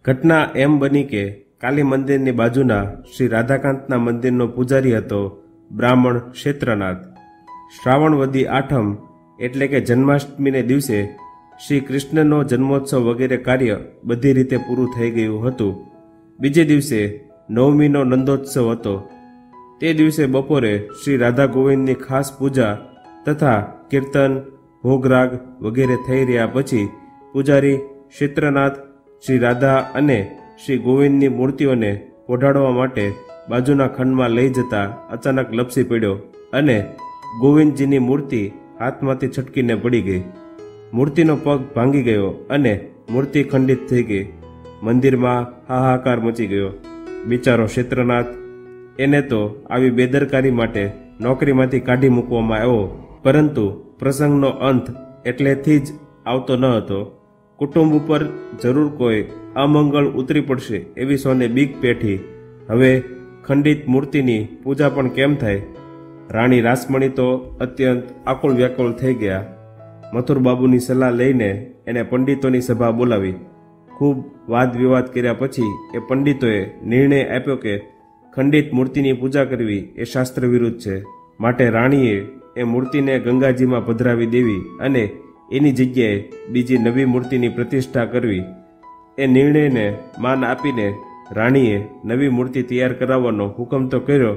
ઘટના એમ બની કે કાલી મંદિરની બાજુના શ્રી રાધાકાંતના મંદિરનો પૂજારી હતો બ્રાહ્મણ ક્ષેત્રનાથ. શ્રાવણ વદી આઠમ એટલે કે જન્માષ્ટમીને દિવસે શ્રી કૃષ્ણનો જન્મોત્સવ વગેરે કાર્ય બધી રીતે પૂરું થઈ ગયું હતું. બીજે દિવસે નવમીનો નંદોત્સવ હતો. તે દિવસે બપોરે શ્રી રાધા ગોવિંદની ખાસ પૂજા તથા કીર્તન ભોગરાગ વગેરે થઈ રહ્યા પછી પૂજારી ક્ષેત્રનાથ શ્રી રાધા અને શ્રી ગોવિંદની મૂર્તિઓને પોઢાડવા માટે બાજુના ખંડમાં લઈ જતા અચાનક લપસી પડ્યો અને ગોવિંદજીની મૂર્તિ હાથમાંથી છટકીને પડી ગઈ. મૂર્તિનો પગ ભાંગી ગયો અને મૂર્તિ ખંડિત થઈ ગઈ. મંદિરમાં હાહાકાર મચી ગયો. બિચારો ક્ષેત્રનાથ, એને તો આવી બેદરકારી માટે નોકરીમાંથી કાઢી મૂકવામાં આવ્યો, પરંતુ પ્રસંગનો અંત એટલેથી જ આવતો ન હતો. કુટુંબ ઉપર જરૂર કોઈ અમંગળ ઉતરી પડશે એવી સોને બીક પેઠી. હવે ખંડિત મૂર્તિની પૂજા પણ કેમ થાય? રાણી રાસમણી તો અત્યંત આકુળ વ્યાકુળ થઈ ગયા. મથુરબાબુની સલાહ લઈને એને પંડિતોની સભા બોલાવી. ખૂબ વાદ વિવાદ કર્યા પછી એ પંડિતોએ નિર્ણય આપ્યો કે ખંડિત મૂર્તિની પૂજા કરવી એ શાસ્ત્ર વિરુદ્ધ છે, માટે રાણીએ એ મૂર્તિને ગંગાજીમાં પધરાવી દેવી અને એની જગ્યાએ બીજી નવી મૂર્તિની પ્રતિષ્ઠા કરવી. એ નિર્ણયને માન આપીને રાણીએ નવી મૂર્તિ તૈયાર કરાવવાનો હુકમ તો કર્યો,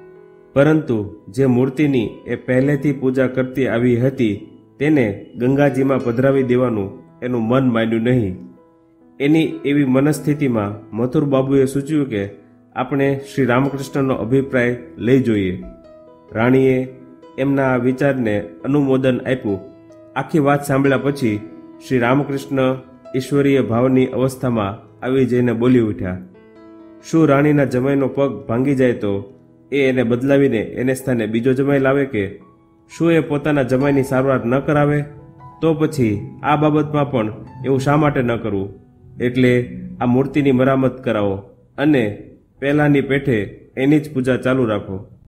પરંતુ જે મૂર્તિની એ પહેલેથી પૂજા કરતી આવી હતી તેને ગંગાજીમાં પધરાવી દેવાનું એનું મન માન્યું નહીં. એની એવી મનસ્થિતિમાં મથુરબાબુએ સૂચ્યું કે આપણે શ્રી રામકૃષ્ણનો અભિપ્રાય લઈ જોઈએ. રાણીએ એમના આ વિચારને અનુમોદન આપ્યું. આખી વાત સાંભળ્યા પછી શ્રી રામકૃષ્ણ ઈશ્વરીય ભાવની અવસ્થામાં આવી જઈને બોલી ઉઠ્યા, શું રાણીના જમાઈનો પગ ભાંગી જાય તો એ એને બદલાવીને એને સ્થાને બીજો જમાઈ લાવે કે શું એ પોતાના જમાઈની સારવાર ન કરાવે? તો પછી આ બાબતમાં પણ એવું શા માટે ન કરવું? એટલે આ મૂર્તિની મરામત કરાવો અને પહેલાંની પેઠે એની જ પૂજા ચાલુ રાખો.